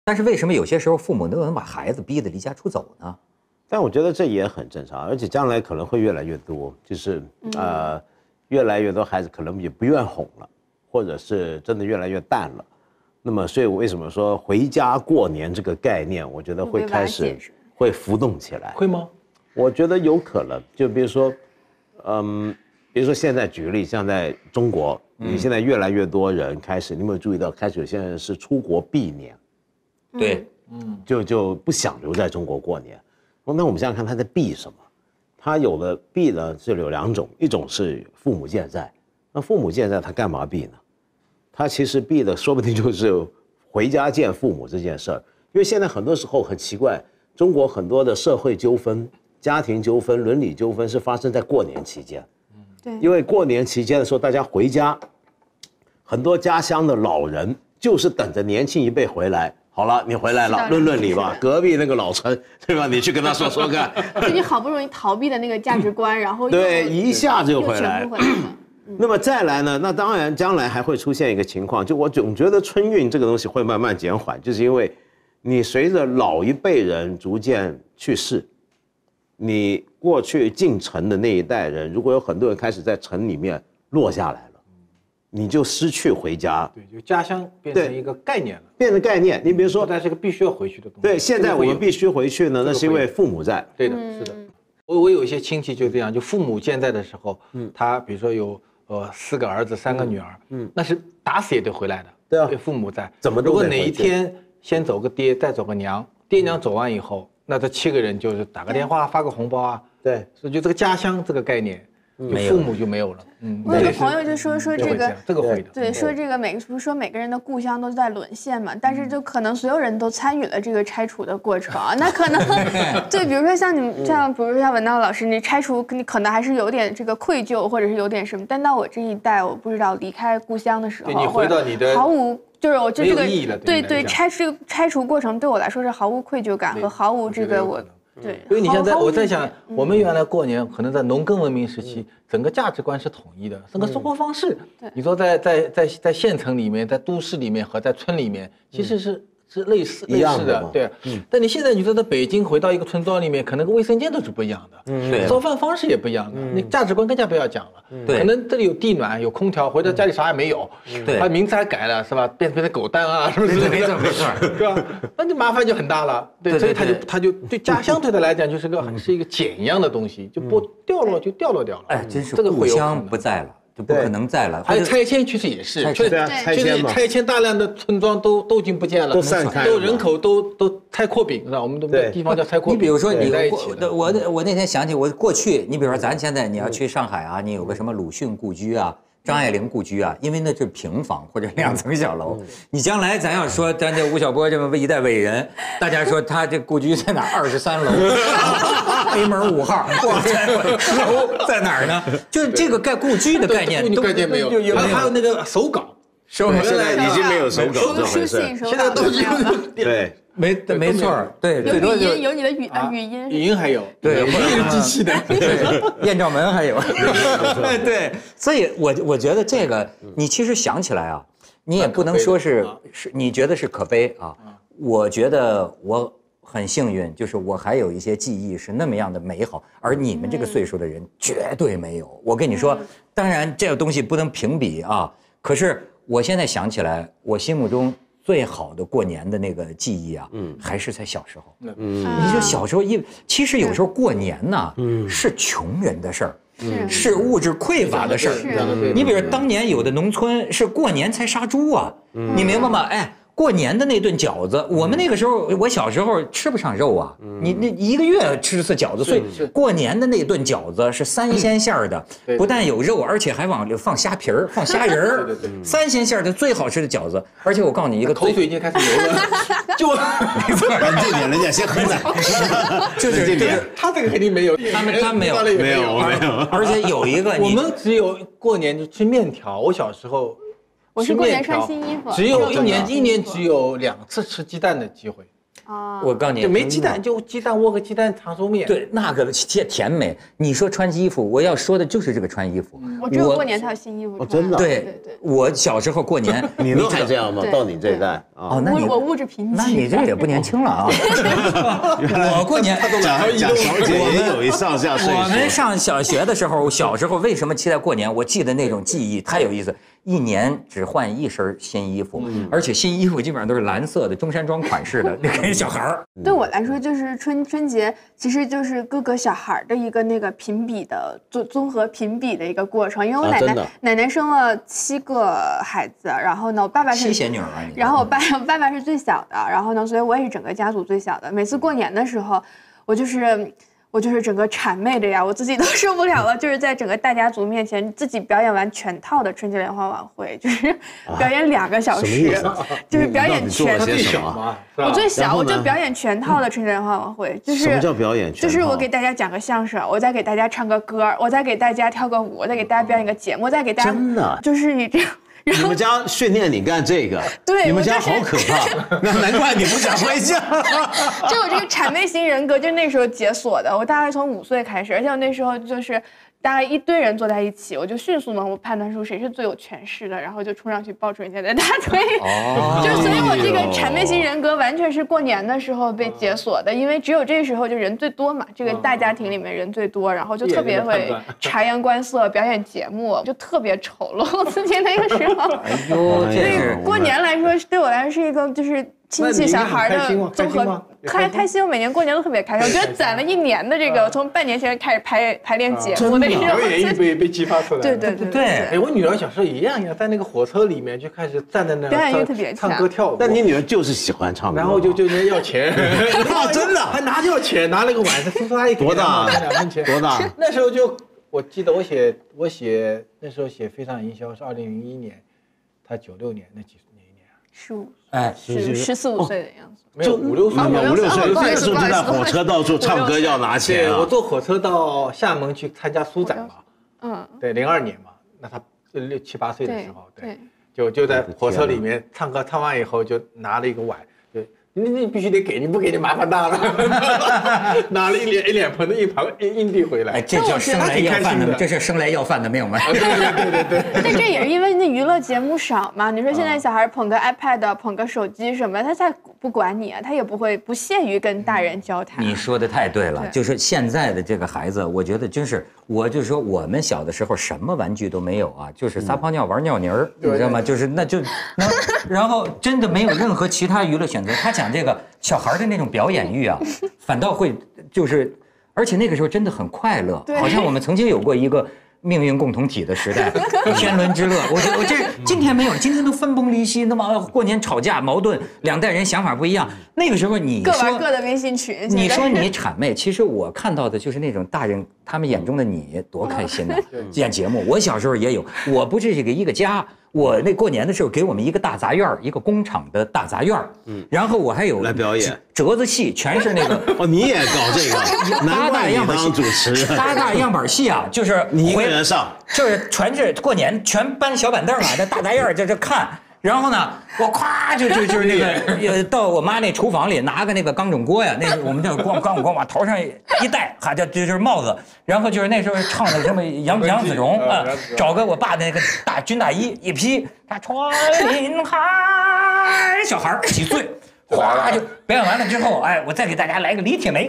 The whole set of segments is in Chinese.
但是为什么有些时候父母能把孩子逼得离家出走呢？ 但我觉得这也很正常，而且将来可能会越来越多，就是越来越多孩子可能也不愿哄了，或者是真的越来越淡了。那么，所以为什么说回家过年这个概念，我觉得会开始会浮动起来。 会吗？ 我觉得有可能。就比如说，比如说现在举个例，像在中国，你现在越来越多人开始，你有没有注意到，开始有些人是出国避年？ 对， 就不想留在中国过年。那我们想想看，他在避什么？他有的避呢是有2种，一种是父母健在。那父母健在，他干嘛避呢？他其实避的说不定就是回家见父母这件事儿。因为现在很多时候很奇怪，中国很多的社会纠纷、家庭纠纷、伦理纠纷是发生在过年期间。 对， 因为过年期间的时候，大家回家，很多家乡的老人就是等着年轻一辈回来。好了，你回来了，论论理吧。隔壁那个老陈，对吧？你去跟他说说看。 就你好不容易逃避的那个价值观，然后对，一下子就回来。 了。 那么再来呢？那当然，将来还会出现一个情况，就我总觉得春运这个东西会慢慢减缓，就是因为你随着老一辈人逐渐去世，你过去进城的那一代人，如果有很多人开始在城里面落下来了，你就失去回家。 对，就家乡变成一个概念了， 变成概念。你比如说， 但是个必须要回去的东西。 对，现在我们必须回去呢，那是因为父母在。 对的，是的。我有一些亲戚就这样，就父母健在的时候，他比如说有4个儿子3个女儿，那是打死也得回来的。 对啊， 父母在。 怎么都得回去。 如果哪一天先走个爹，再走个娘，爹娘走完以后，那这7个人就是打个电话、发个红包啊。 对， 所以就这个家乡这个概念，父母就没有了。 我有个朋友就说这个会的， 对，说这个不是说每个人的故乡都在沦陷嘛，但是就可能所有人都参与了这个拆除的过程啊，那可能对，比如说像你们这样，比如说像文道老师，你拆除你可能还是有点这个愧疚，或者是有点什么，但到我这一代，我不知道离开故乡的时候， 你回到你的毫无。就是我就这个对拆除过程对我来说是毫无愧疚感和毫无这个我对。 因为你现在我在想，我们原来过年可能在农耕文明时期，整个价值观是统一的，整个生活方式，你说在县城里面，在都市里面和在村里面，其实是类似的，对。但你现在你说在北京回到一个村庄里面，可能个卫生间都是不一样的， 对， 做饭方式也不一样的，你价值观更加不要讲了。 对， 可能这里有地暖，有空调，回到家里啥也没有， 对， 他名字还改了，是吧？变成狗蛋啊，是不是？ 没错， 对吧？那就麻烦就很大了。对，所以他就对家乡对他来讲就是一个碱一样的东西，就掉落了。 哎，真是故乡不在了。就不可能在了。 还有拆迁，其实也是，确实拆迁大量的村庄都已经不见了， 都散开了， 人口都拆扩饼，是吧？我们的地方叫拆扩饼。 你比如说我那天想起我过去，你比如说咱现在你要去上海啊，你有个什么鲁迅故居啊。张爱玲故居啊，因为那是平房或者2层小楼。你将来咱要说咱这吴晓波这么一代伟人，大家说他这故居在哪？23楼，A 门5号，楼在哪儿呢？就是这个故居的概念， 概念没有，还有那个手稿， 现在已经没有手稿这回事， 现在都是对。 没错，对，最多有你的语音还有， 对， 语音机器的， 艳照门还有，对，所以我觉得这个你其实想起来啊，你也不能说是你觉得是可悲啊，我觉得我很幸运，就是我还有一些记忆是那么样的美好，而你们这个岁数的人绝对没有。我跟你说，当然这个东西不能评比啊，可是我现在想起来，我心目中最好的过年的那个记忆啊，还是在小时候。你说小时候，其实有时候过年呢，是穷人的事儿，是物质匮乏的事儿。你比如当年有的农村是过年才杀猪啊，你明白吗？哎。过年的那顿饺子，我们那个时候，我小时候吃不上肉啊，你那1个月吃次饺子，所以过年的那顿饺子是3鲜馅儿的，不但有肉，而且还往里放虾皮儿、放虾仁儿，3鲜馅儿的最好吃的饺子。而且我告诉你一个， 口水已经开始流了，就没错，这点人家先喝奶， 就是这点， 他这个肯定没有， 他没有，而且有一个， 我们只有过年就吃面条，我小时候。 我是过年穿新衣服， 只有一年只有2次吃鸡蛋的机会。 我告诉你， 就没鸡蛋，就鸡蛋窝个鸡蛋糖酥面。 对，那个甜美。你说穿衣服，我要说的就是这个穿衣服。 我只有过年才有新衣服穿。 真的。 对，我小时候过年， 你都还这样吗？到你这一代啊？ 那我物质贫瘠。 那你这也不年轻了啊！我过年， 蒋小姐也有一上下岁数。 我们上小学的时候，小时候为什么期待过年？我记得那种记忆太有意思。一年只换一身新衣服，而且新衣服基本上都是蓝色的中山装款式的，那给小孩儿。 对我来说，就是春节其实就是各个小孩的一个那个评比的综合评比的一个过程。因为我奶奶生了7个孩子，然后呢，我爸爸是 7贤女儿啊， 然后我爸爸是最小的，然后呢，所以我也是整个家族最小的。每次过年的时候，我就是整个谄媚的呀，我自己都受不了了。就是在整个大家族面前，自己表演完全套的春节联欢晚会，就是表演2个小时，就是表演全套。我最小，我就表演全套的春节联欢晚会。就是什么叫表演全套？ 就是我给大家讲个相声，我再给大家唱个歌，我再给大家跳个舞，我再给大家表演个节目，我再给大家真的就是你这样。 你们家训练你干这个， 对， 你们家好可怕，那难怪你不想回家。 就我这个谄媚型人格，就那时候解锁的。我大概从5岁开始，而且我那时候就是大概一堆人坐在一起，我就迅速能判断出谁是最有权势的，然后就冲上去抱住人家的大腿。就所以我这个谄媚型人格完全是过年的时候被解锁的，因为只有这时候就人最多嘛，这个大家庭里面人最多，然后就特别会察言观色，表演节目，就特别丑陋自己那个时候。 哎呦， 所以过年来说，对我来说是一个就是亲戚小孩的综合。开心，我每年过年都特别开心。我觉得攒了1年的这个，从半年前开始排练节目的表演欲被激发出来。 对。 哎，我女儿小时候也一样，在那个火车里面就开始站在那表演欲特别强， 唱歌跳舞。 但你女儿就是喜欢唱歌， 然后就人家要钱， 真的还拿掉钱，拿了个碗，叔叔阿姨多大 2分钱， 多大？ 那时候我记得我写那时候写非常营销是2001年，他96年，那哪一年啊 ？15， 哎 ，14、15岁的样子。 没有5、6岁 ，5、6岁，那时候就在火车到处唱歌要拿钱。 我坐火车到厦门去参加书展嘛，对，02年嘛，那他6、7、8岁的时候，对，就在火车里面唱歌，唱完以后就拿了一个碗，就你必须得给，你不给就麻烦大了，拿了一脸盆的硬币回来。 哎，这叫生来要饭的，这是生来要饭的没有吗？ 对。但这也是因为那娱乐节目少嘛。你说现在小孩捧个 iPad， 捧个手机什么，他才不管你啊，他也不屑于跟大人交谈。 你说的太对了，就是现在的这个孩子，我觉得真是，我就说我们小的时候什么玩具都没有啊，就是撒泡尿玩尿泥儿，你知道吗？就是然后真的没有任何其他娱乐选择。他讲这个小孩的那种表演欲啊，反倒会就是，而且那个时候真的很快乐，好像我们曾经有过一个命运共同体的时代，天伦之乐。我这今天没有了，今天都分崩离析，那么过年吵架矛盾，2代人想法不一样。那个时候你各玩各的微信群， 你说你谄媚，其实我看到的就是那种大人他们眼中的你多开心呐！演节目，我小时候也有，我不是一个家。我那过年的时候给我们一个大杂院，一个工厂的大杂院，然后我还有来表演折子戏，全是那个哦，你也搞这个，难怪你当主持人， 大样板戏啊，就是你一个人上， 就是全是过年全搬小板凳啊，在大杂院在这看。然后呢，我咵就是那个到我妈那厨房里拿个那个钢种锅呀，那我们叫光往头上一戴，哈就是帽子。然后就是那时候唱的什么杨子荣啊，找个我爸的那个大军大衣一披，他穿林海，小孩几岁，哗就表演完了之后，哎，我再给大家来个李铁梅，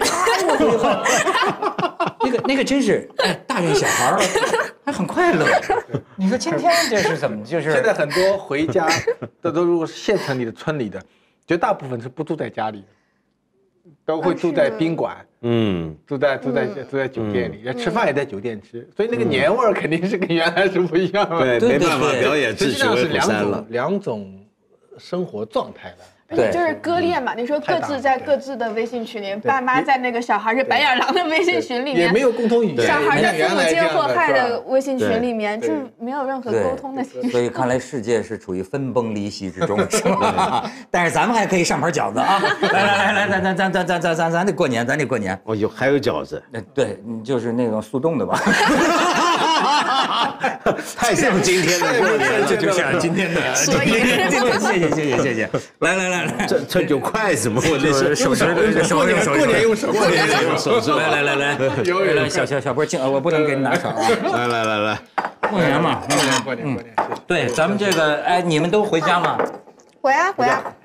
那个真是哎，大人小孩还很快乐。你说今天这是怎么？就是现在很多回家都如果是县城里的、村里的，绝大部分是不住在家里的，都会住在宾馆，住在酒店里，吃饭也在酒店吃，所以那个年味儿肯定是跟原来是不一样的。 对，没办法，表演实际上是两种生活状态的。 对，就是割裂嘛。你说各自在各自的微信群里，爸妈在那个小孩是白眼狼的微信群里面， 也没有共同语言。 小孩在父母皆祸害的微信群里面，这没有任何沟通的机会。 所以看来世界是处于分崩离析之中，是吧？但是咱们还可以上盘饺子啊！来，咱得过年，咱得过年。 哦，还有饺子？ 对，就是那种速冻的吧。 太像今天的过年了， 就像今天的， 所以谢谢，来， 这有筷子吗？我这是手过年用手， 来，小波敬，我不能给你拿手啊。 来， 过年嘛， 过年， 对，咱们这个，哎，你们都回家吗？ 回啊，